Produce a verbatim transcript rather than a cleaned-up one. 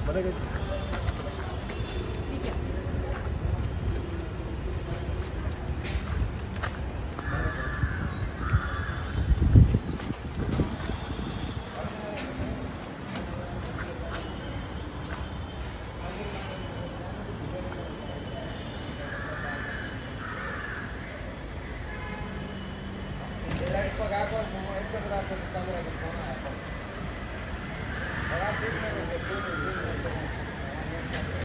pagar con este brazo que está de la